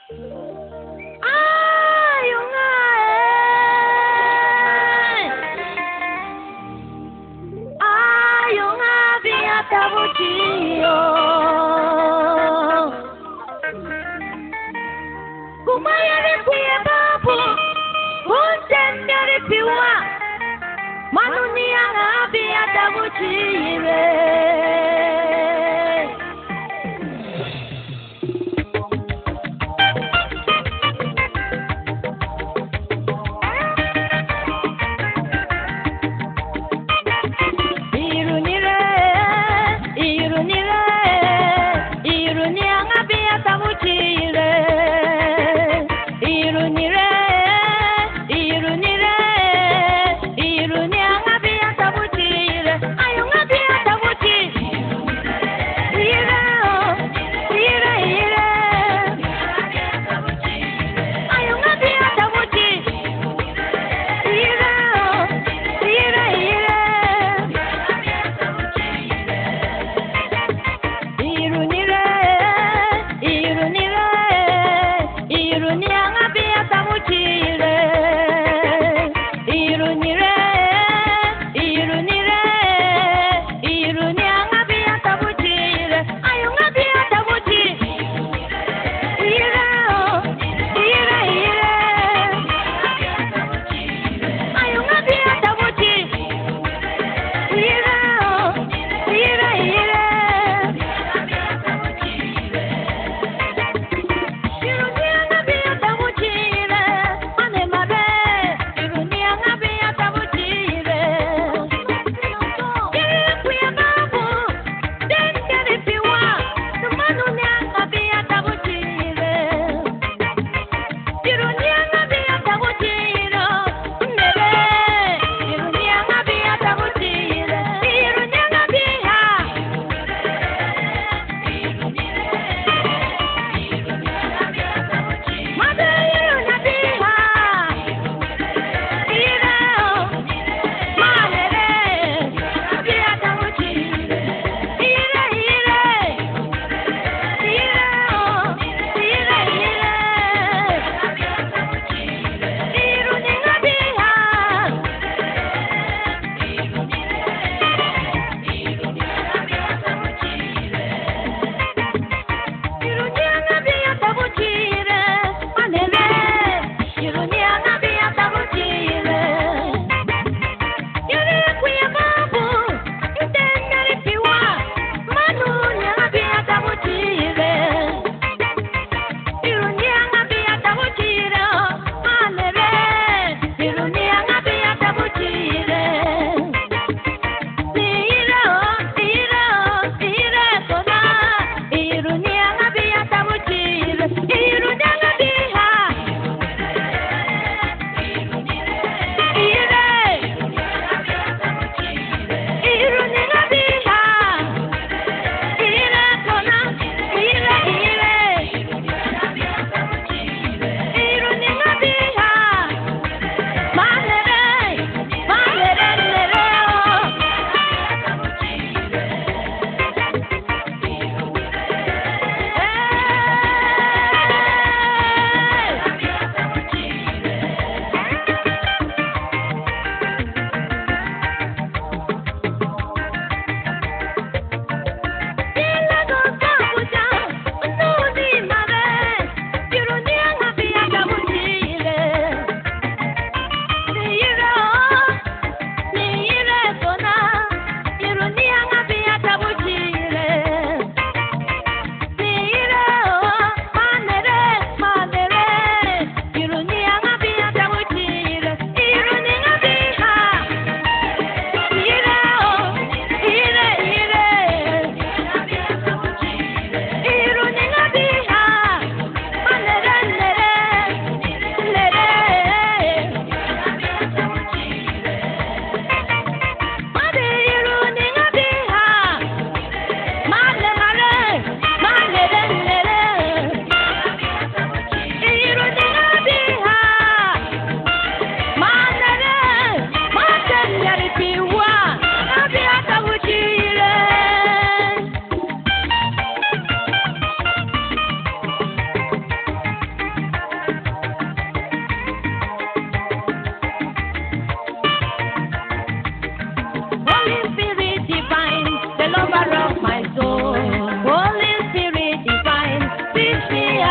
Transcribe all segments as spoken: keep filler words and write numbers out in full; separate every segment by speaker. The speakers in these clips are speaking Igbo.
Speaker 1: Ayunga Ayunga biata buchio Kumaya ripiye babu Kuntenya ripiwa Manunia biata buchire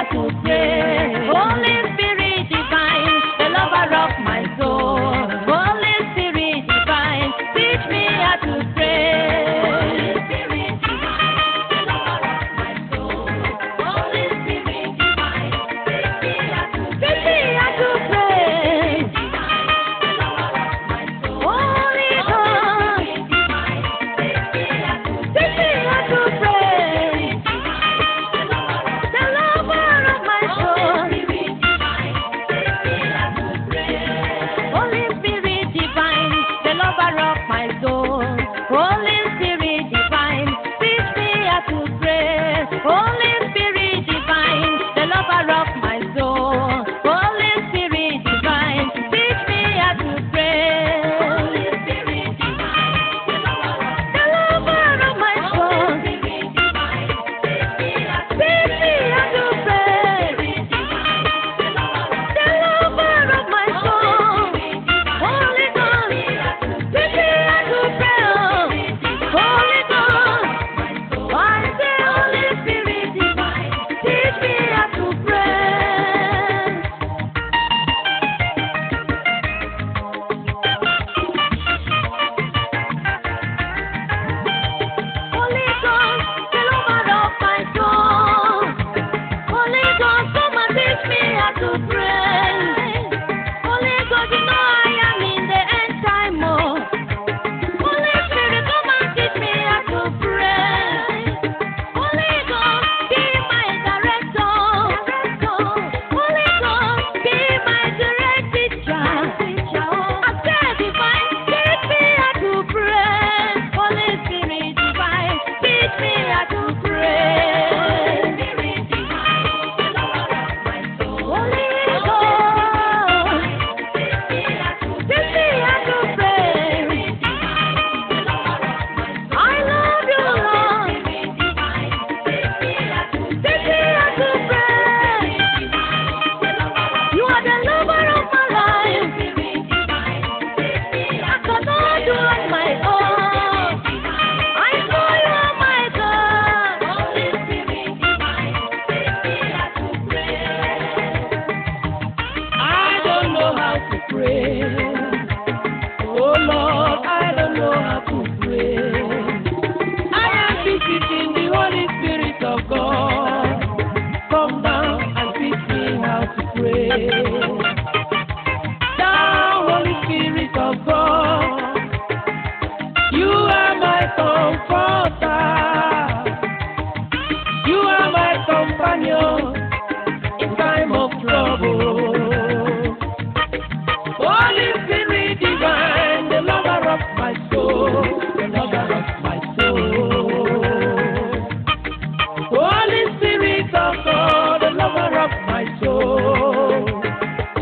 Speaker 1: to pray. Holy Spirit divine, the lover of my soul. Holy Spirit divine, teach me how to pray. Holy Spirit divine, the lover of my soul. Holy Spirit divine, teach me how to pray. Teach me how to pray. Holy God, teach me how to pray. The lover of my soul. Holy Spirit divine, the lover of my soul. Holy Spirit divine, teach me how to pray. Holy Spirit divine, the lover of my soul. Holy Spirit divine, teach me how to pray. Holy Spirit divine, the lover of my soul. Teach me how to pray. The lover of my soul. Holy God, teach me how to pray. Holy God, I say Holy Spirit divine, teach me how to pray. Holy God, the lover of my soul. Holy God, come and teach me how to pray. Holy God, you know I am in the end time. Oh. Holy Spirit, come and teach me how to pray. Holy God, be my director. Holy God, be my direct teacher. I say divine, teach me how to pray. Holy Spirit divine, teach me how to pray. Holy God, teach me how to pray. I love you, Lord. Teach me how to pray. You are the lover of my life. I cannot do it my own. I know you are my God. I don't know how to pray. Oh Lord, I don't know how to pray. I am visiting the Holy Spirit of God. Come down and teach me how to pray. Thou Holy Spirit of God, you are my comforter. You are my companion in time of trouble. Holy Spirit divine, the lover of my soul, the lover of my soul. Holy Spirit of God, the lover of my soul.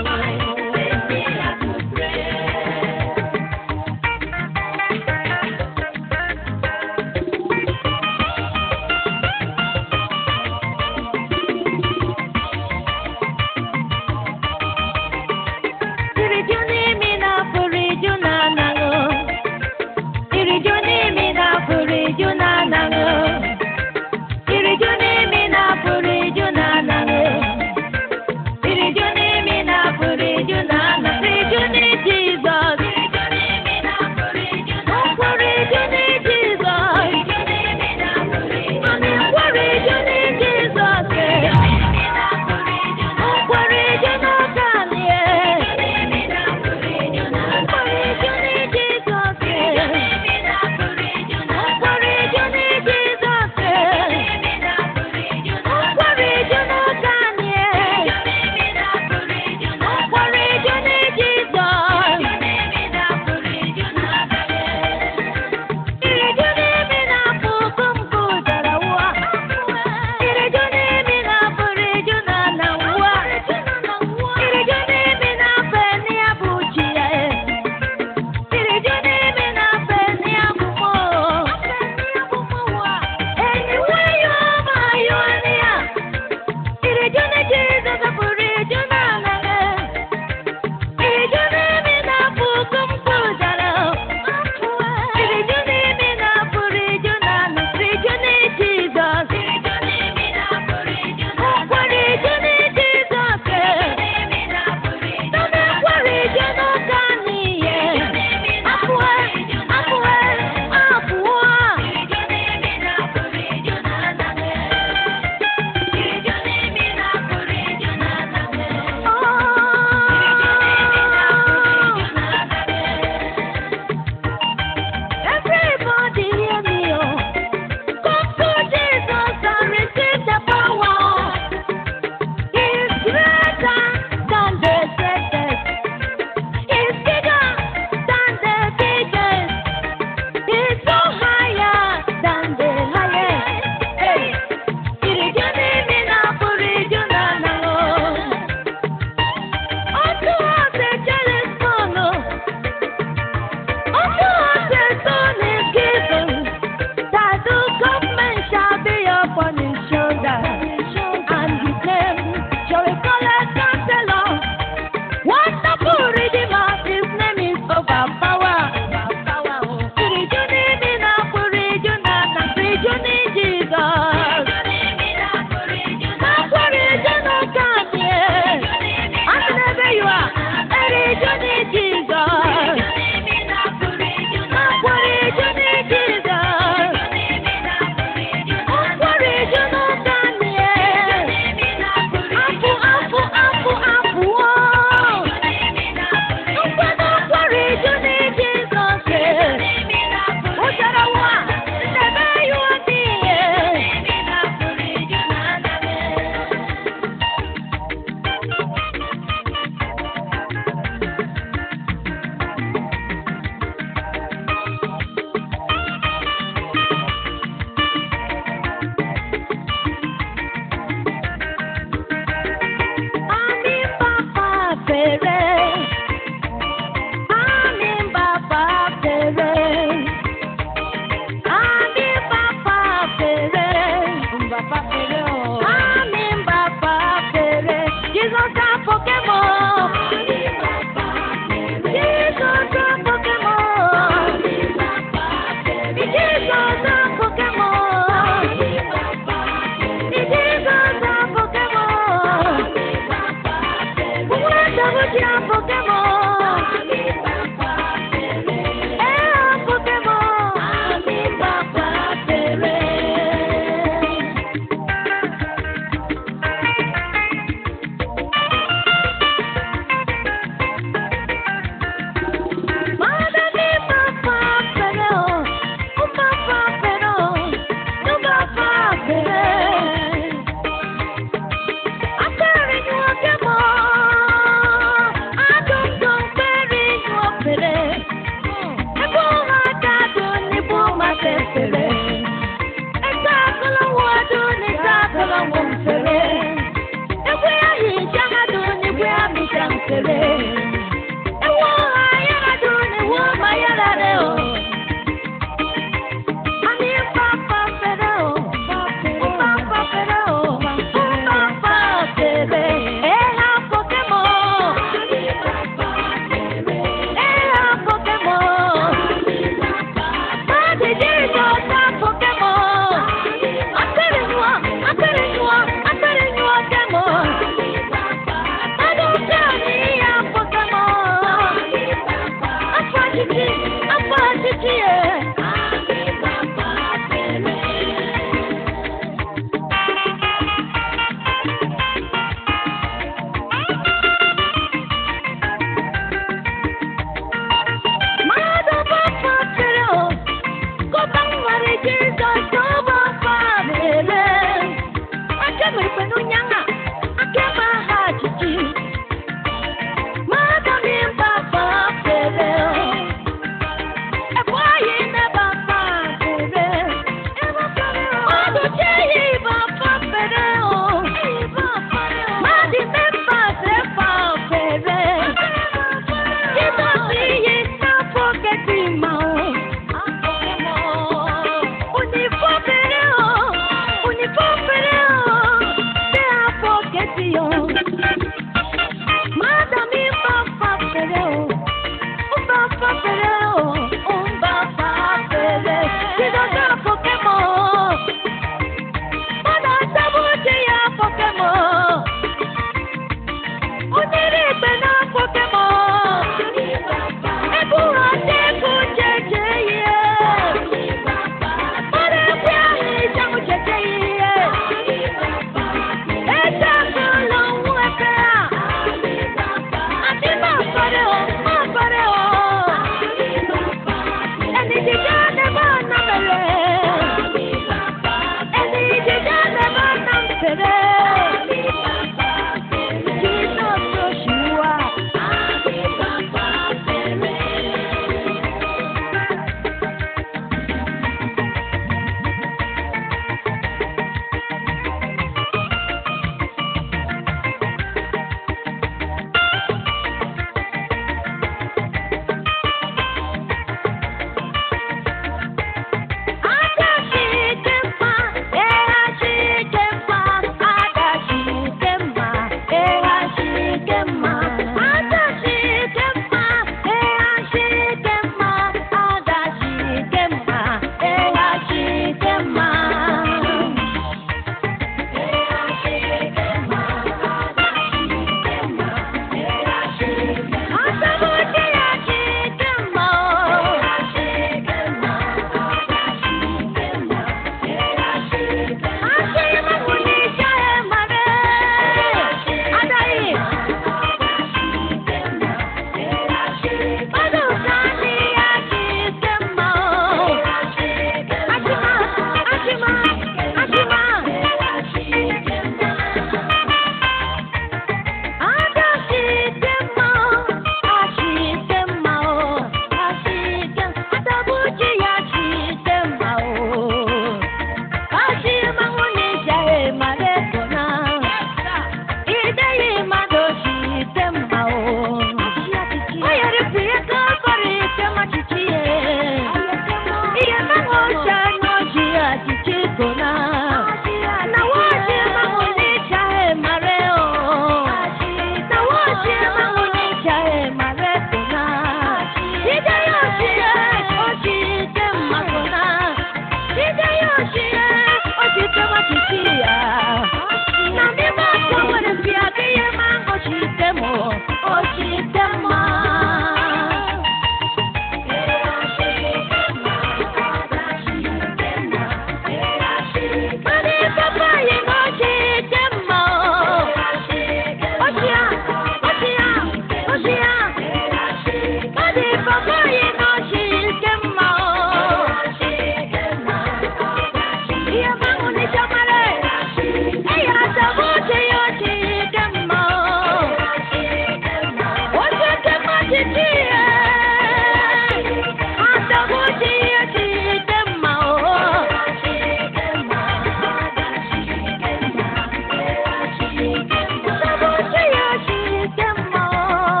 Speaker 1: Thank you.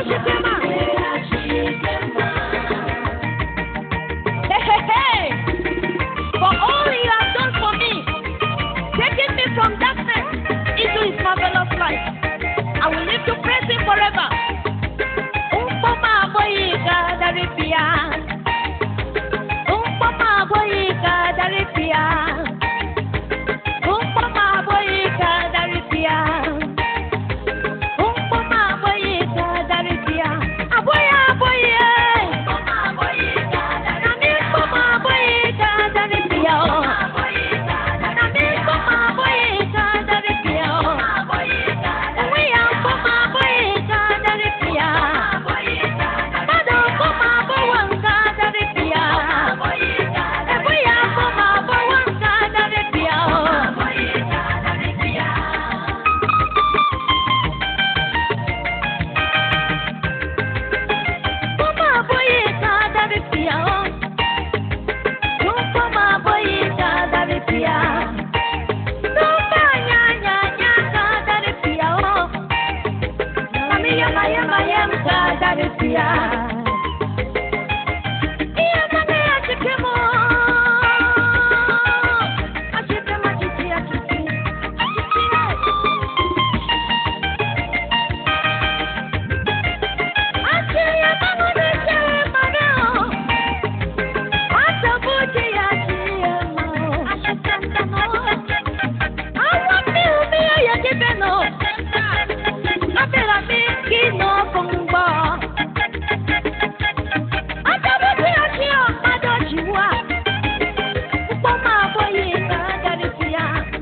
Speaker 1: Hey, hey, hey. For all you have done for me, taking me from darkness into his marvelous light, I will live to praise him forever. Umpama boyika daripia. Umpama boyika daripia. Umpama boyika daripia. Umpama boyika daripia. Aboya aboye. Umpama boyika daripia. Nami umpama boyika daripia. Nami umpama boyika daripia. Uwe umpama boyika daripia. Mado umpama bowanka daripia. Aboya umpama bowanka daripia. Umpama boyika daripia. Umpama boyika daripia. Numba nya nya nya ka daripia. Mami yama yama yama ka daripia. Iya mane achikemo. Achikemo achiki achiki. Achiya mangone che mareo. Asabuti achiya mao. Ashitantano. Awa mi umi ya kibeno. Abera mi kino kongba. Asabuti achiya mado chiwa. Upoma boyi ka daripia.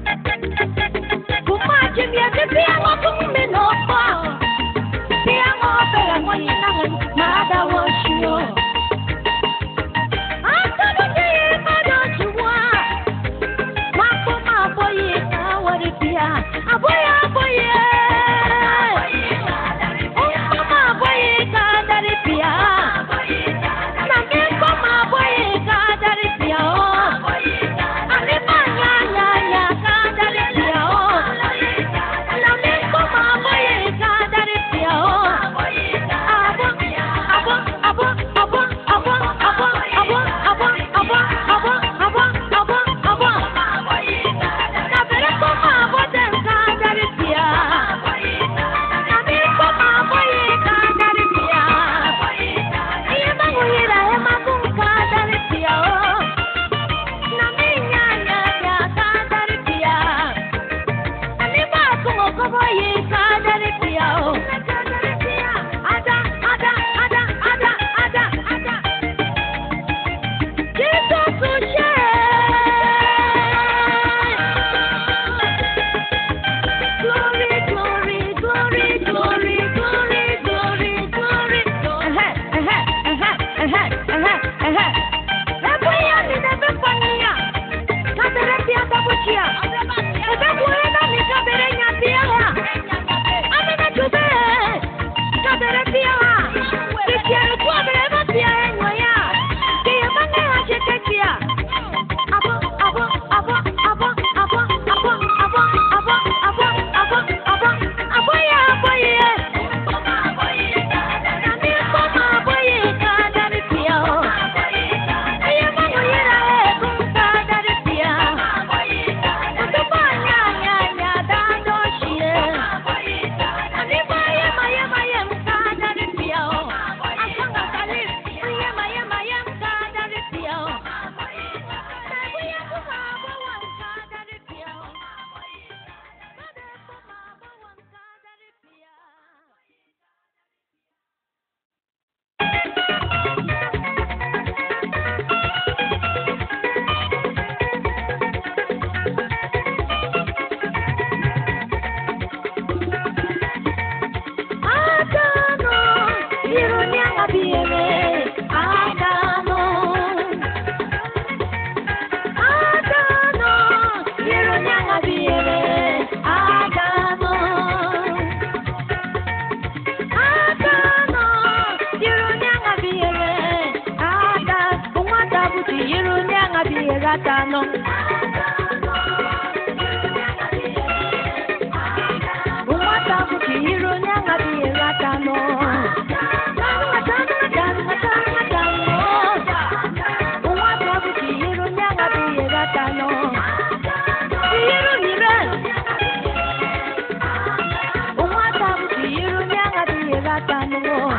Speaker 1: Kuma chimia kipia wakumi no pa. Pia mo bera mo yinangan mada washio. Asabuti mado chiwa. Makuma boyi ka waripia. Aboya aboye. Umpama boyi ka daripia. Nami umpama boyi ka daripia. Anima nya nya nya ka daripia. Nami umpama boyi ka daripia. Abo abo abo abo abo abo abo abo abo abo abo abo abo. Nabere umpama boden ka daripia. Nami umpama boyi ka daripia. Iye manguhira e magunka daripia. Nami nya nya nya ka daripia. Anima kungo ko boyi ka daripia. Ada ada ada ada ada ada. Jesus will shine. Glory, glory, glory, glory, glory, glory, glory. Eh eh eh eh eh eh. Ebuya ni nebe fania. Kabere pia tabuchia. Ebe kuena ni kabere nyatia. Amena tube. Kabere pia. Kikia kwa bere matia enyoya. Kiya mane acheketia. Abo abo abo abo abo abo abo abo abo abo abo aboya aboye. Nami umpama boyi ka daripia. Iya manguhira e kunka daripia. Utupa nya nya nya dando shie. Anima yema yema yema ka daripia. Asanga kali yema yema yema ka daripia. Nabuya kuma bawanka daripia. Bade kuma bawanka daripia. Adano, ironia ngabiere. Adano, Adano, ironia ngabiere. Adano, Adano, ironia ngabiere. Ada, umata buti ironia ngabiere. Adano. Umata buti ironia ngabiere. Adano. Satan, oh.